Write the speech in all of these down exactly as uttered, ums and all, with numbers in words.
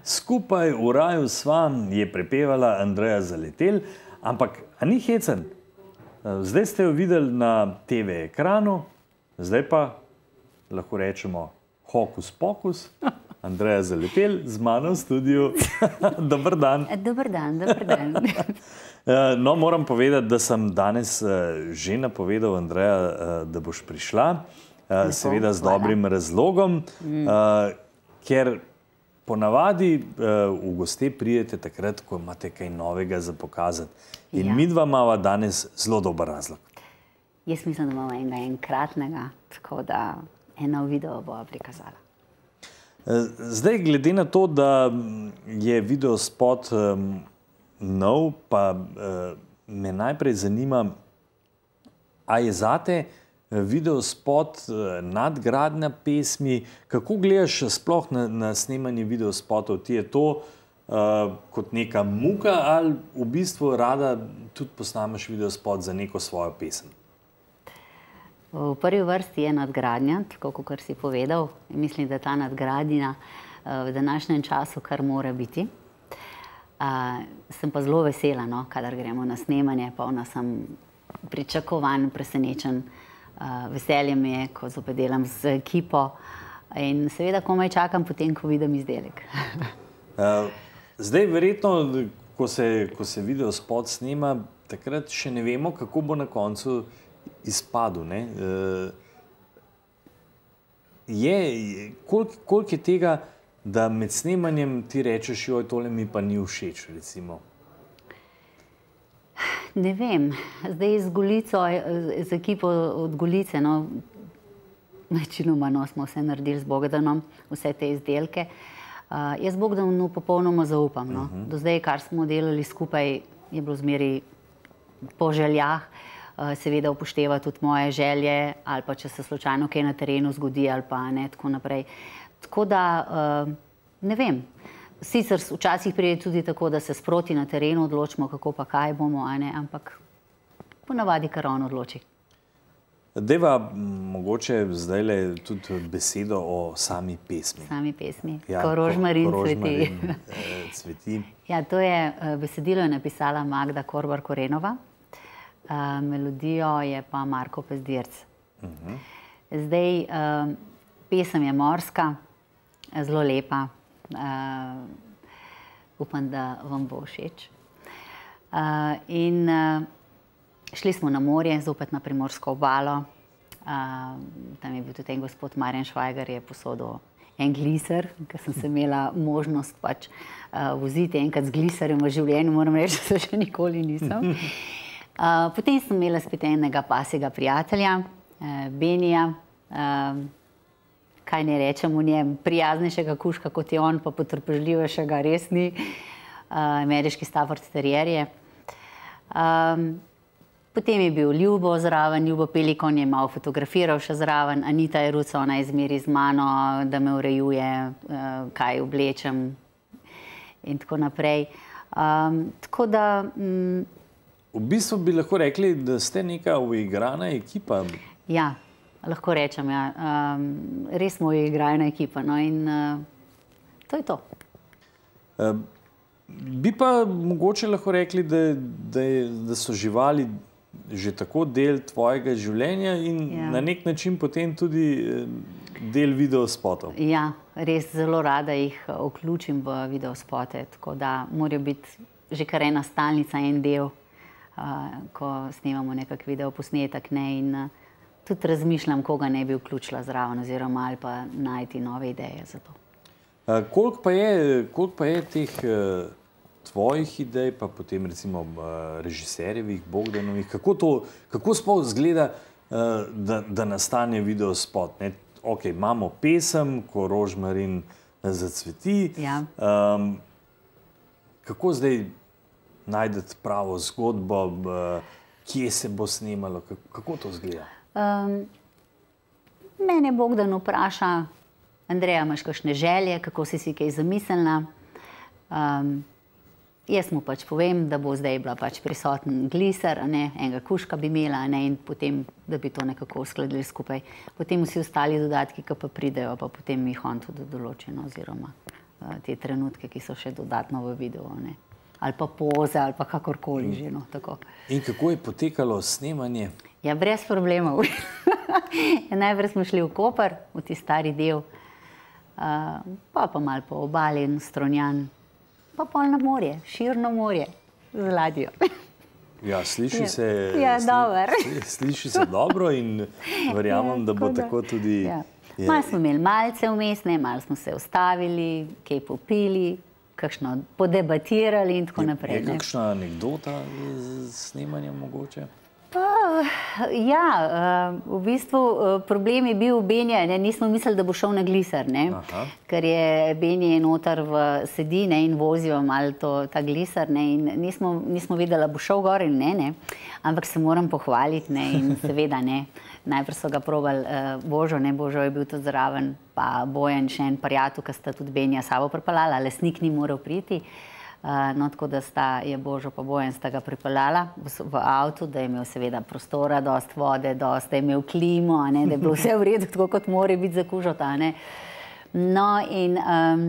Skupaj v raju sva, je prepevala Andreja Zaletel, ampak a ni hecen? Zdaj ste jo videli na te ve ekranu, zdaj pa lahko rečemo hokus pokus. Andreja Zaletel z mano v studiu. Dober dan. Dober dan, dober dan. No, moram povedati, da sem danes že napovedal, Andreja, da boš prišla. Seveda z dobrim razlogom, ker ponavadi v goste pridete takrat, ko imate kaj novega za pokazati. In midva imava danes zelo dober razlog. Jaz mislim, da imamo enega enkratnega, tako da eno video bova prikazala. Zdaj, glede na to, da je videospot nov, pa me najprej zanima, a je zate videospot nadgradnja pesmi? Kako gledaš sploh na, na snemanje videospotov? Ti je to uh, kot neka muka ali v bistvu rada tudi posnameš videospot za neko svojo pesem? V prvi vrsti je nadgradnja, tako kot si povedal. Mislim, da ta nadgradnja v današnjem času kar mora biti. Uh, sem pa zelo vesela, no, kadar gremo na snemanje, polna sem pričakovan, presenečen. Uh, veselje mi je, ko zopet delam z ekipo in seveda komaj čakam potem, ko vidim izdelek. uh, zdaj, verjetno, ko se, ko se videospot snema, takrat še ne vemo, kako bo na koncu izpadel. Ne? Uh, je, koliko, koliko je tega, da med snemanjem ti rečeš, joj, tole mi pa ni všeč, recimo? Ne vem. Zdaj z Golico, z ekipo od Golice, no, večinoma no, smo vse naredili z Bogdanom, vse te izdelke. Uh, jaz Bogdanu popolnoma zaupam. No. Uh-huh. Do zdaj, kar smo delali skupaj, je bilo zmeri po željah. Uh, seveda upošteva tudi moje želje, ali pa če se slučajno kaj na terenu zgodi, ali pa ne, tako naprej. Tako da, uh, ne vem. Sicer včasih pride tudi tako, da se sproti na terenu odločimo, kako pa kaj bomo, a ne, ampak ponavadi kar on odloči. Deva mogoče zdajle tudi besedo o sami pesmi. Sami pesmi. Ja, ko rožmarin cveti. cveti. Ja, to je besedilo je napisala Magda Korbar Korenova, melodijo je pa Marko Pezdirc. Uh-huh. Zdaj, pesem je morska, zelo lepa. Uh, upam, da vam bo všeč. Uh, in uh, šli smo na morje, zopet na Primorsko obalo. Uh, tam je bil tudi en gospod Marjan Švajgar, je posodil en gliser, ker sem se imela možnost pač uh, voziti enkrat z gliserjem v življenju, moram reči, da se še nikoli nisem. Uh, potem sem imela spet enega pasjega prijatelja, uh, Benija, uh, kaj ne rečem v njem, prijaznejšega kužka kot je on, pa potrpežljivejšega res ni, uh, ameriški Stafford Terrierje. Um, potem je bil Ljubo zraven, Ljubo Pelikon je malo fotografiral še zraven, Anita Jeruca, ona je zmeri z mano, da me urejuje, uh, kaj oblečem in tako naprej. Um, tako da... Um, v bistvu bi lahko rekli, da ste neka uigrana ekipa. Ja. Lahko rečem, ja. Um, res smo igrajna ekipa, no, in uh, to je to. Uh, bi pa mogoče lahko rekli, da, da, je, da so živali že tako del tvojega življenja in ja. Na nek način potem tudi del videospotov. Ja, res zelo rada jih vključim v videospote, tako da morajo biti že kar ena stalnica, en del, uh, ko snemamo nekak videoposnetek, ne, in uh, tudi razmišljam, koga ne bi vključila zraven, oziroma ali pa najti nove ideje za to. Uh, koliko pa je, koliko pa je teh uh, tvojih idej, pa potem recimo uh, režiserjevih, Bogdanovih, kako to, kako sploh izgleda, uh, da, da nastane videospot, ne? Ok, imamo pesem, ko rožmarin zacveti. Ja. Um, kako zdaj najdete pravo zgodbo, uh, kje se bo snemalo, kako, kako to izgleda? Um, mene Bogdan vpraša, Andreja, imaš kakšne želje, kako si si kaj zamislila? Um, jaz mu pač povem, da bo zdaj bila pač prisoten gliser, a ne, enega kužka bi imela, a ne, in potem, da bi to nekako uskladili skupaj. Potem vsi ostali dodatki, ki pa pridejo, pa potem jih on tudi določeno, oziroma te trenutke, ki so še dodatno v videu, ne. Ali pa poze, ali pa kakorkoli že, no, tako. In kako je potekalo snemanje? Ja, brez problemov. Najprej smo šli v Koper, v ti stari del, uh, pa pa malo po obali in Strunjan, pa pol na morje, širno morje, z ladjo. Ja, sliši se, ja, sli, sliši se dobro in verjamem, ja, da bo tako tudi... Ja. Malo smo imeli malce vmes, ne, malo smo se ustavili, kaj popili, kakšno podebatirali in tako naprej. Je kakšna anekdota z snemanjem mogoče? Pa, ja, v bistvu problem je bil Benja, ne, nismo mislili, da bo šel na gliser, ne, ker je Benja noter v sedi, ne, in vozijo malo to, ta gliser, ne, in nismo, nismo vedeli, da bo šel gor in ne, ne, ampak se moram pohvaliti, ne, in seveda, ne, najprej so ga probali uh, Božo, ne, Božo je bil tudi zraven, pa Bojan še en prijatelj, ki sta tudi Benja sabo pripeljala, lesnik ni moral priti. Uh, no, tako da sta, je Božo pa Bojan sta ga pripeljala v, v avtu, da je imel seveda prostora, dost vode, dost, da je imel klimo, a ne, da je bilo vse v redu, tako kot more biti za kužot, a ne. No, in um,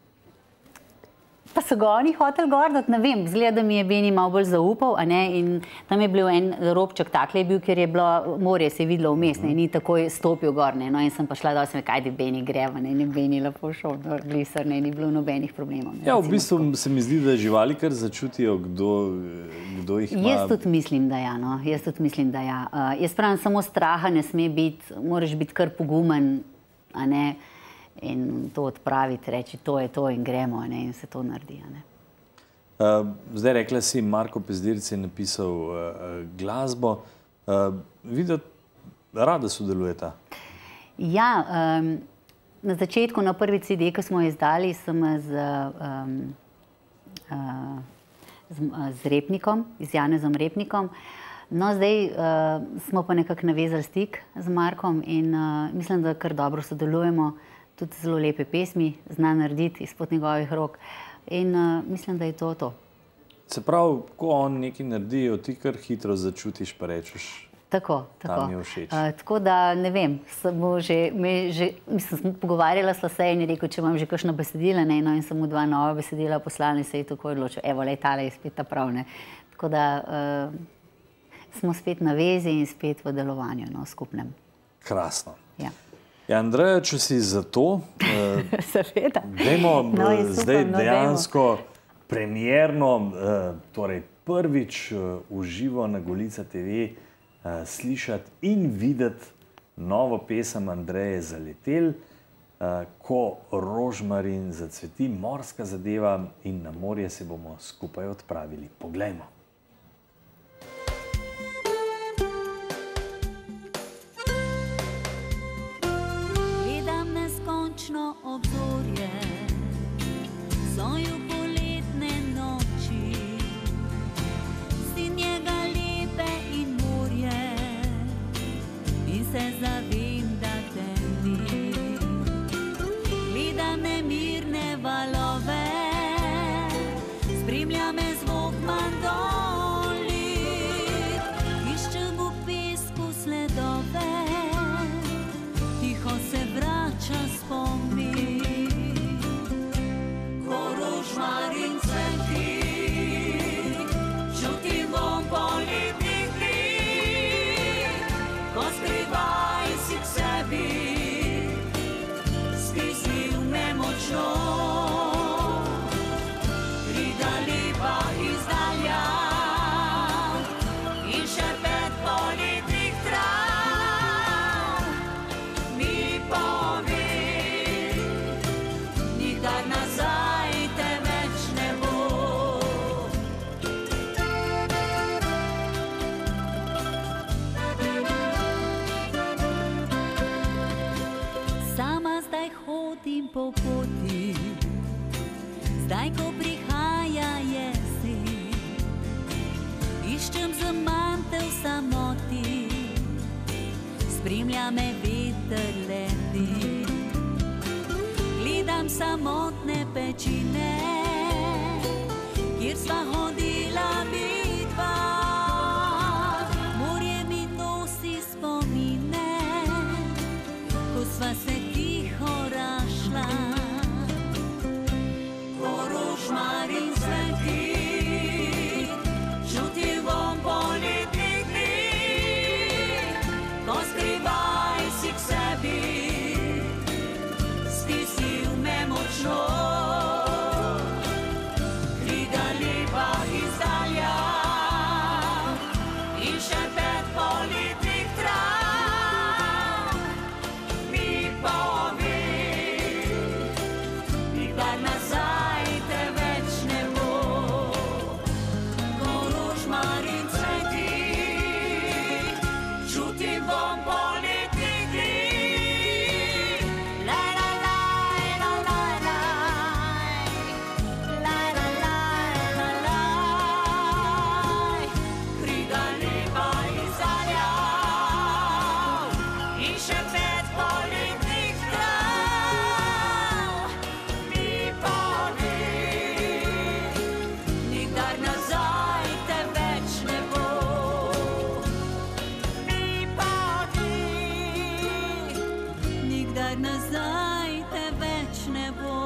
pa so ga oni hoteli gor, da ne vem, zgleda, da mi je Beni malo bolj zaupal, a ne, in tam je bil en robček, takle je bil, ker je bilo morje, se je videlo vmes, ne, ni takoj stopil gor, ne, no, in sem pa šla dol, sem rekel, ajde, Beni greva, ne, in Beni lepo šel, gliser, ne, ni bilo nobenih problemov. Ja, v bistvu se mi zdi, da živali kar začutijo, kdo, kdo jih ima. Jaz tudi mislim, da ja, no, jaz tudi mislim, da ja. Uh, jaz pravim, samo straha ne sme biti, moraš biti kar pogumen, a ne, in to odpraviti, reči, to je to in gremo, ne, in se to naredi. Ne. Uh, zdaj rekla si, Marko Pezdirc je napisal uh, glasbo. Uh, Videti, rada sodelujeta? Ja, um, na začetku, na prvi C D, ki smo jo izdali, sem z, um, uh, z, z Repnikom, z Janezom Repnikom. No, zdaj uh, smo pa nekako navezali stik z Markom in uh, mislim, da kar dobro sodelujemo. Tudi zelo lepe pesmi, zna narediti izpod njegovih rok in uh, mislim, da je to to. Se pravi, ko on nekaj naredi, ti kar hitro začutiš pa rečeš, tako, tako. Tam je všeč. Uh, tako da, ne vem, samo že, me že, mislim, pogovarjala sva se in je rekel, če imam že kakšno besedilo, ne, no, in sem mu dva nova besedila poslala in se je tako odločil, evo, lej, tale je spet ta prav, ne. Tako da uh, smo spet na vezi in spet v delovanju, no, skupnem. Krasno. Ja. Ja, Andreja, če si za to, uh, seveda. Dajmo no, uh, zdaj no, dejansko premierno, uh, torej prvič uh, v živo na Golica T V uh, slišati in videti novo pesem Andreje Zaletel, uh, Ko rožmarin zacveti, morska zadeva in na morje se bomo skupaj odpravili. Poglejmo. Obzorje, soju poletne noči, sinjega lepe in morje, in se zavem, da temni. Gledam nemirne valove, spremlja me zvok mandoli, iščem v pesku sledove, tiho se vrača spomni. Rožmarin cveti, čutim vonj poletnih dni, ko skrivaj si k sebi, stisnil me močno. Prida lepa izdalja in šepet poletnih trav mi pove, nikdar nazaj po poti, zdaj, ko prihaja jesen, iščem zamante v samoti, spremlja me veter leti, gledam samotne pečine, kjer sva hodila vidva, morje mi nosi spomine, ko sva se tiho rašla. cveti, čutil bom poletnih dni, ko skrivaj si k sebi, stisnil me močno. Knjiga lepa izdalja in še pet poletnih trav mi pove, nikdar nazaj te več ne bo. Ko rožmarin cveti, čutim bom poletnih dni. La la la la la la, la la la la la, knjiga lepa izdalja in še pet poletnih trav mi pove, nikdar nazaj te več ne bo. Mi pove, nikdar nazaj te več ne bo.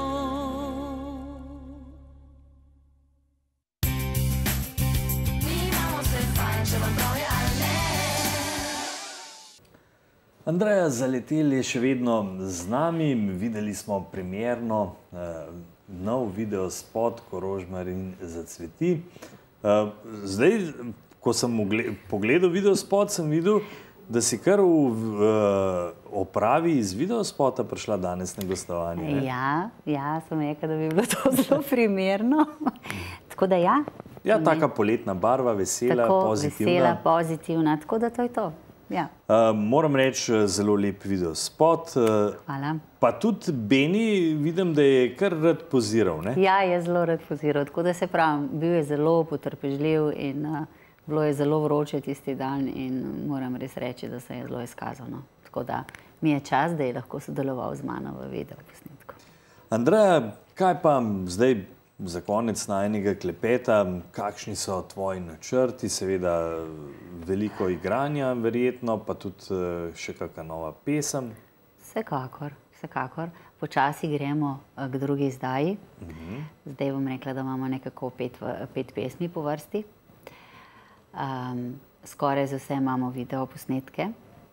Andreja Zaletelj je še vedno z nami. Videli smo premierno eh, nov videospot, Ko rožmarin zacveti. Eh, zdaj, ko sem ugle- pogledal videospot, sem videl, da si kar v eh, opravi iz videospota prišla danes na gostovanje. ne? Ja, ja, sem rekla, da bi bilo to zelo primerno. Tako da ja, Ja, taka poletna barva, vesela, tako pozitivna. vesela, pozitivna, tako da to je to. Ja, Uh, moram reči, zelo lep videospot. Uh, hvala. pa tudi Beni vidim, da je kar rad poziral. Ne? Ja, je zelo rad poziral, tako da se pravim, bil je zelo potrpežljiv in uh, bilo je zelo vroče tisti dan in moram res reči, da se je zelo izkazal. No. Tako da mi je čas, da je lahko sodeloval z mano v videoposnetku. Andreja, kaj pa zdaj za konec najnega klepeta, kakšni so tvoji načrti, seveda veliko igranja verjetno, pa tudi uh, še kakšna nova pesem. Vsekakor, vsekakor. Počasi gremo eh, k drugi izdaji. Zdaj bom rekla, da imamo nekako pet, v- pet pesmi po vrsti. Um, skoraj za vse imamo video posnetke.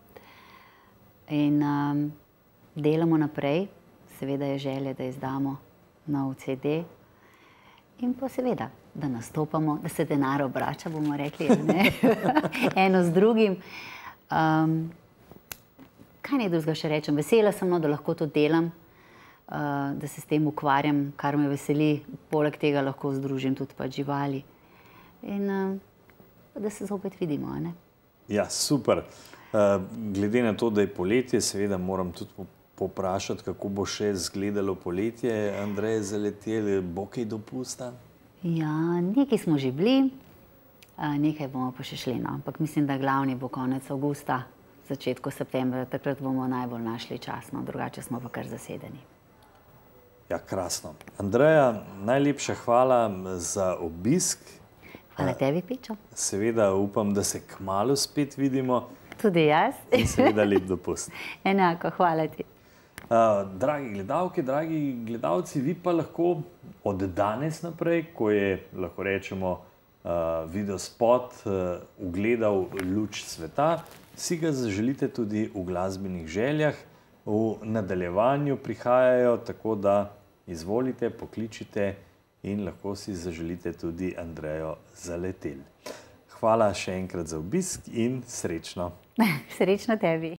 In um, delamo naprej. Seveda je želja, da izdamo nov ce de. In pa seveda, da nastopamo, da se denar obrača, bomo rekli, a ne? Eno z drugim. Um, kaj naj drugega še rečem? Vesela sem, no, da lahko to delam, uh, da se s tem ukvarjam, kar me veseli. Poleg tega lahko združim tudi pa živali. In uh, da se zopet vidimo, a ne? Ja, super. Uh, glede na to, da je poletje, seveda moram tudi po- poprašati, kako bo še izgledalo poletje. Andreja Zaletelj, bo kaj dopusta? Ja, nekaj smo že bili, uh, nekaj bomo pa še šli, no. Ampak mislim, da glavni bo konec avgusta, začetku septembra, takrat bomo najbolj našli čas, no, drugače smo pa kar zasedeni. Ja, krasno. Andreja, najlepša hvala za obisk. Hvala tebi, Pičo. Seveda upam, da se kmalu spet vidimo Tudi jaz. in seveda lep dopust. Enako, hvala ti. Uh, dragi gledalke, dragi gledalci, vi pa lahko od danes naprej, ko je, lahko rečemo, uh, videospot uh, ugledal luč sveta, si ga zaželite tudi v glasbenih željah. V nadaljevanju prihajajo, tako da izvolite, pokličite in lahko si zaželite tudi Andrejo Zaletelj. Hvala še enkrat za obisk in srečno. Srečno tebi.